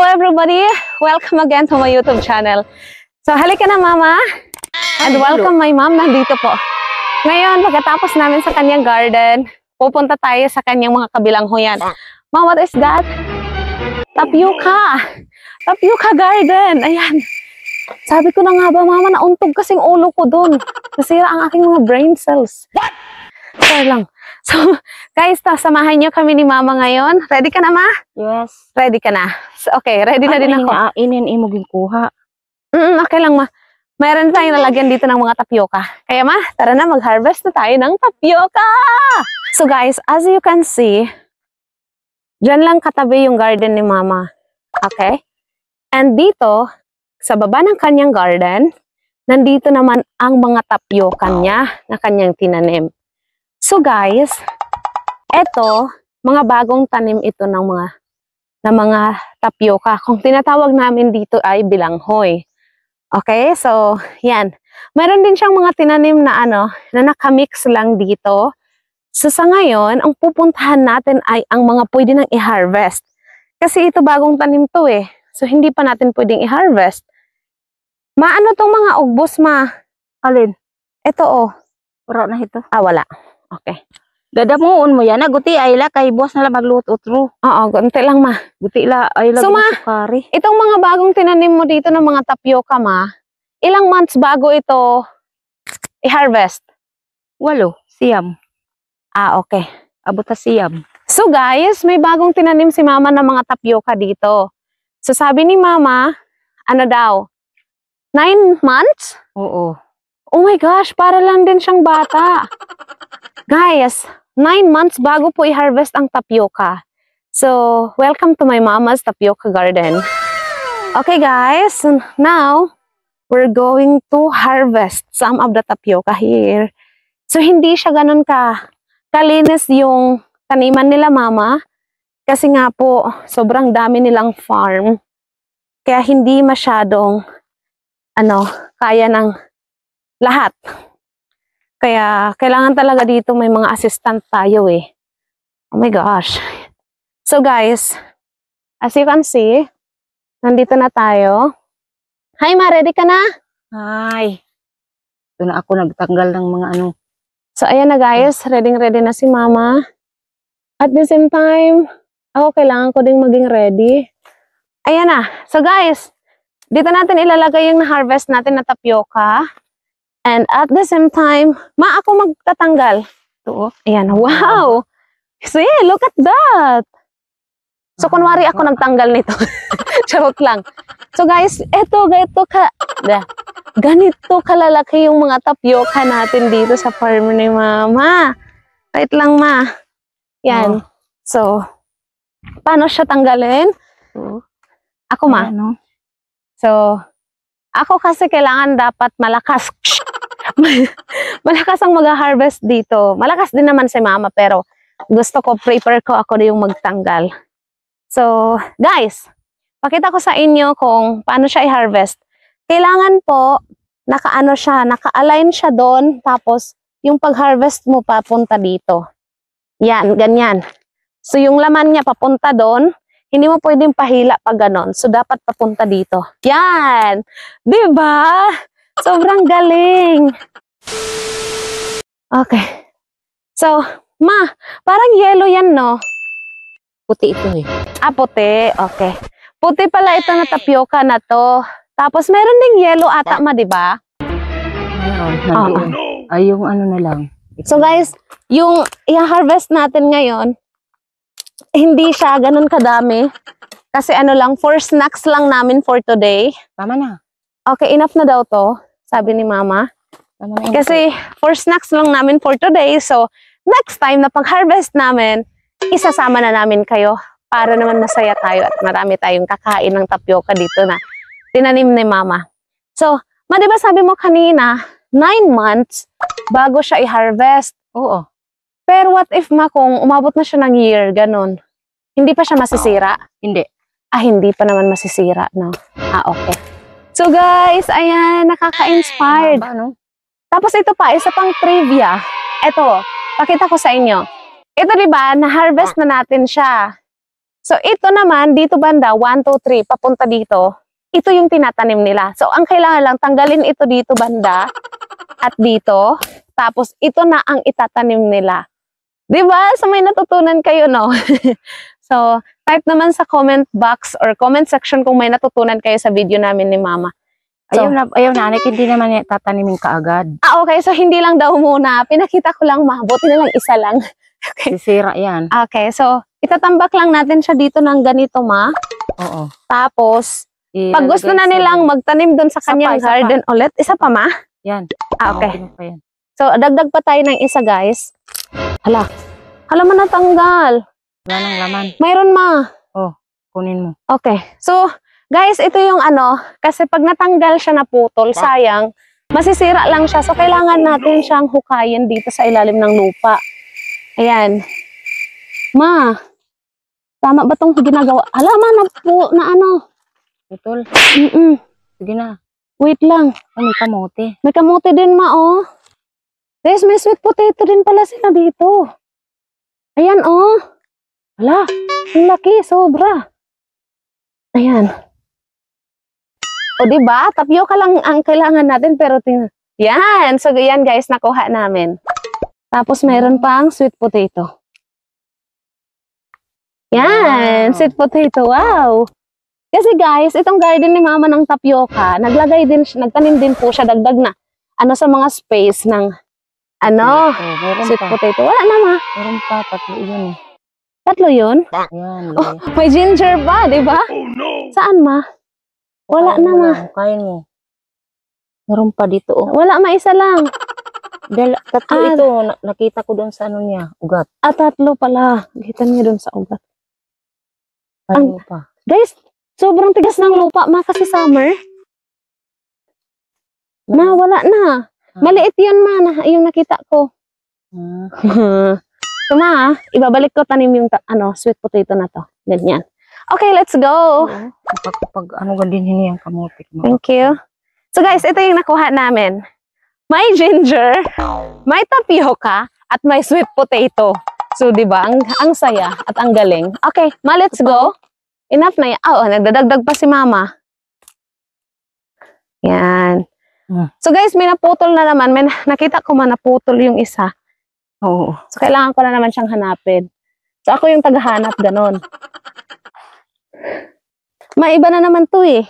Hello everybody! Welcome again to my YouTube channel. So halika na mama and welcome my mom nandito po. Ngayon pagkatapos namin sa kanyang garden, pupunta tayo sa kanyang mga kabilang huyan. Ma, what is that? Tapioca! Tapioca garden! Ayan. Sabi ko na nga ba mama, nauntog kasing ulo ko dun. Nasira ang aking mga brain cells. What? Sorry lang. So, guys, samahan niyo kami ni Mama ngayon. Ready ka na, Ma? Yes. Ready ka na? So, okay, ready na din ako. Inin mo kuha. Okay lang, Ma. Mayroon tayong nalagyan dito ng mga tapioca. Kaya, Ma, tara na, mag-harvest na tayo ng tapioca! So, guys, as you can see, dyan lang katabi yung garden ni Mama. Okay? And dito, sa baba ng kanyang garden, nandito naman ang mga tapioca niya na kanyang tinanim. So guys, eto, mga bagong tanim ito ng mga tapioca. Kung tinatawag namin dito ay bilanghoy. Okay, so yan. Meron din siyang mga tinanim na na nakamix lang dito. So sa ngayon, ang pupuntahan natin ay ang mga pwede nang i-harvest. Kasi ito bagong tanim to eh. So hindi pa natin pwedeng i-harvest. Maano tong mga ugbos, Ma? Alin? Ito oh. Wala na ito. Ah, wala. Okay. Gadamuon mo yan. Guti ay la kay boss na lang magluto-utro. Oo, gunti lang, Ma. Guti la ay la So, Ma, sukari. Itong mga bagong tinanim mo dito ng mga tapioca, Ma, ilang months bago ito i-harvest? 8, siyam. Ah, okay. Abot sa siyam. So, guys, may bagong tinanim si Mama ng mga tapioca dito. So, sabi ni Mama, ano daw? 9 months? Oo. Oh my gosh, para lang din siyang bata. Guys, 9 months bago po i-harvest ang tapioca. So, welcome to my mama's tapioca garden. Okay guys, now, we're going to harvest some of the tapioca here. So, hindi siya ganun kalinis yung taniman nila mama. Kasi nga po, sobrang dami nilang farm. Kaya hindi masyadong, kaya ng lahat. Kaya, kailangan talaga dito may mga assistant tayo eh. Oh my gosh. So guys, as you can see, nandito na tayo. Hi Ma, ready ka na? Hi. Ito na ako nagtanggal ng mga So ayan na guys, ready na si Mama. At the same time, ako kailangan ko ding maging ready. Ayan na. So guys, dito natin ilalagay yung na-harvest natin na tapioca. And at the same time, Ma, ako magtatanggal. Ito. Ayan, wow! See, look at that! So, kunwari ako nagtanggal nito. Charot lang. So, guys, ganito kalalaki yung mga tapioca natin dito sa farm ni Mama. Wait lang, Ma. Yan. So, paano siya tanggalin? Ako, Ma. So, ako kasi kailangan dapat malakas. Malakas ang mag-harvest dito. Malakas din naman si Mama pero gusto ko, prepare ko ako yung magtanggal. So, guys, pakita ko sa inyo kung paano siya i-harvest. Kailangan po, naka-align siya doon, tapos yung pag-harvest mo papunta dito. Yan, ganyan. So, yung laman niya papunta doon, hindi mo pwedeng pahila pag ganon. So, dapat papunta dito. Yan! Diba? Sobrang galing. Okay. So, Ma, parang yellow yan, no? Puti ito eh. Ah, puti. Okay. Puti pala ito na tapioca na to. Tapos, meron ding yellow ata, Ma, diba? Ay, yung na lang. So, guys, yung i-harvest natin ngayon, hindi siya ganun kadami. Kasi lang, 4 snacks lang namin for today. Tama na. Okay, enough na daw to, sabi ni Mama. Tama na. Kasi 4 snacks lang namin for today. So, next time na pag-harvest namin, isasama na namin kayo para naman masaya tayo at marami tayong kakain ng tapioca dito na tinanim ni Mama. So, Ma, diba sabi mo kanina, 9 months bago siya i-harvest? Oo. Pero what if, Ma, kung umabot na siya ng year, ganun, hindi pa siya masisira? Hindi. Ah, hindi pa naman masisira, no? Ah, okay. So, guys, ayan, nakaka-inspired. Tapos ito pa, isa pang trivia. Ito, pakita ko sa inyo. Ito, diba, na-harvest na natin siya. So, ito naman, dito banda, 1, 2, 3, papunta dito. Ito yung tinatanim nila. So, ang kailangan lang, tanggalin ito dito banda at dito. Tapos, ito na ang itatanim nila. Diba? So, may natutunan kayo, no? So, type naman sa comment box or comment section kung may natutunan kayo sa video namin ni Mama. So, ayaw na, anak, hindi naman tatanimin kaagad. okay. So, hindi lang daw muna. Pinakita ko lang, mabuti na lang isa lang. Okay. Sisira yan. Okay. So, itatambak lang natin siya dito ng ganito, Ma. Oo. Tapos, pag gusto na nilang magtanim doon sa kanyang garden ulit, isa pa, Ma? Yan. Okay. Pa yan. So, dagdag pa tayo ng isa, guys. Hala. Hala man natanggal. Wala nang laman. Mayroon, Ma. Oh, kunin mo. Okay. So, guys, ito yung kasi pag natanggal siya na putol, sayang, masisira lang siya. So, kailangan natin siyang hukayin dito sa ilalim ng lupa. Ayan. Ma, tama ba itong ginagawa? Hala, Ma, Putol. Sige na. Wait lang. May kamote. May kamote din, Ma, oh. Guys, may sweet potato din pala sila dito. Ayan, oh. Hala, ang laki, sobra. Ayan. O, diba? Tapioca lang ang kailangan natin, pero yan. So, yan, guys, nakuha namin. Tapos, mayroon pang sweet potato. Yan, sweet potato, wow. Kasi guys, itong garden ni Mama ng tapioca, nagtanim din po siya, dagdag na, sa mga space ng, sweet potato. Wala na, Ma. Meron pa, 3 yun eh. 3 yun? Yan. Oh, may ginger pa, di ba? Oh no! Saan, Ma? Wala na, Ma. Kain mo. Meron pa dito, oh. Wala, Ma, isa lang. 3 ito, nakita ko doon sa niya, ugat. 3 pala. Kita niyo doon sa ugat. Kain mo pa. Guys, sobrang tigas ng lupa, Ma, kasi summer. Ma, wala na. Maliit yun, Ma, yung nakita ko. So, Ma, ibabalik ko tanim yung sweet potato na to. Ganyan. Okay, let's go. Pag gandin hini ang kamote. Thank you. So, guys, ito yung nakuha namin. May ginger, may tapioca, at may sweet potato. So, di ba? Ang saya at ang galing. Okay, Ma, let's go. Enough na yan. Oh, nagdadagdag pa si Mama. Yan. So, guys, may naputol na naman. May nakita ko naputol yung isa. Oo. So, kailangan ko na naman siyang hanapin. So, ako yung tagahanap, ganon. Maiba na naman to eh.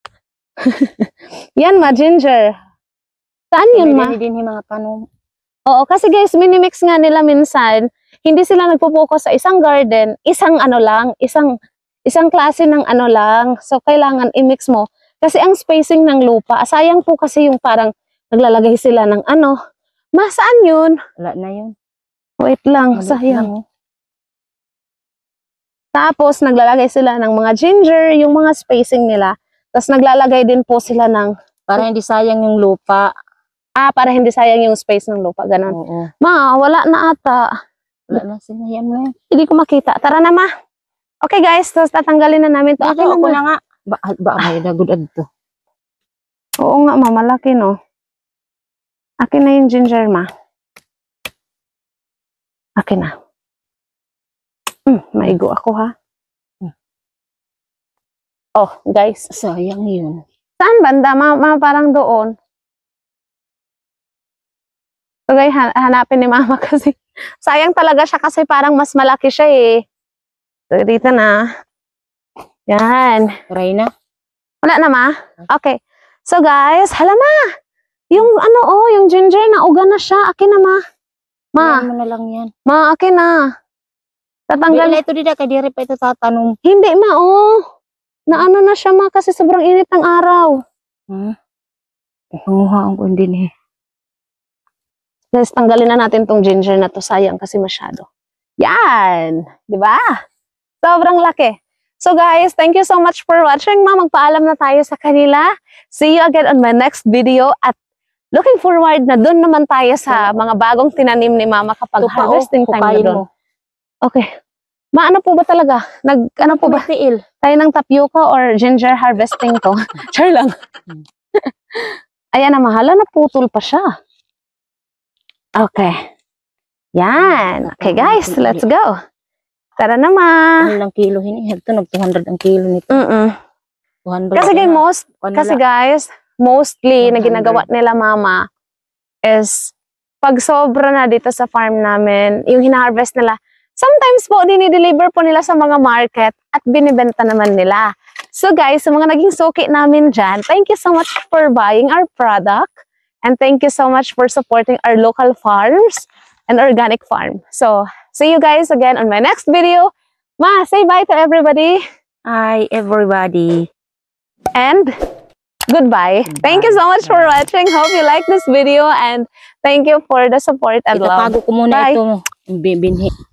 Yan, Ma, ginger. Saan yun, Ma? Hindi din mga tanong. Oo, kasi guys, minimix nga nila minsan. Hindi sila nagpo-focus sa isang garden, isang klase ng lang. So, kailangan i-mix mo. Kasi ang spacing ng lupa, sayang po kasi yung parang naglalagay sila ng Ma, saan yun? Wala na yun. Wait lang, sayang. Tapos, naglalagay sila ng mga ginger, yung mga spacing nila. Tapos, naglalagay din po sila ng... Para hindi sayang yung lupa. Para hindi sayang yung space ng lupa, ganun. Oo. Ma, wala na ata. Wala na, sinayan mo yan. Hindi ko makita. Tara na, Ma. Okay, guys. Tapos, tatanggalin na namin to. Ako na nga. Ba may nagudad to. Oo nga, Ma. Malaki, no? Akin na yung ginger, Ma. Akin na. Maigo ako, ha? Oh, guys. Sayang yun. Saan banda? Ma, parang doon. So, guys, hanapin ni Mama kasi sayang talaga siya kasi parang mas malaki siya eh. So, dito na. Yan. Try na. Wala na, Ma? Okay. So, guys, hala, Ma. Yung yung ginger na uga na siya. Akin na, Ma. Ma. Ayan mo na lang yan. Ma, akin na. Tatanggal. Hindi, ito dida, kay dire pa ito tatanong. Hindi, Ma, na siya, Ma, kasi sobrang init ng araw. Panguhaan ko din eh. Guys, tanggalin na natin tong ginger na to. Sayang kasi masyado. Yan! Diba? Sobrang laki. So guys, thank you so much for watching. Ma, magpaalam na tayo sa kanila. See you again on my next video. At looking forward na doon naman tayo sa mga bagong tinanim ni Mama kapag harvesting time na doon. Okay. Ma, ano po ba talaga? Ano po ba? Tayo ng tapioca or ginger harvesting to? Sure lang. Ayan na, mahala na putol pa siya. Okay. Yan. Okay guys, let's go. Tara na, ma. Ano lang kilo hini? Ito nag 200 ang kilo nito. 200. Kasi guys, mostly na 100. ginagawa nila mama is pag sobra na dito sa farm namin, yung hina-harvest nila, sometimes po dinideliver po nila sa mga market at binibenta naman nila. So guys, sa mga naging suki namin dyan, thank you so much for buying our product and thank you so much for supporting our local farms and organic farm. So, see you guys again on my next video. Ma, say bye to everybody. Hi everybody. And goodbye. Thank you so much for watching. Hope you like this video and thank you for the support and love. Itapago ko muna Bye. ito. Binhi.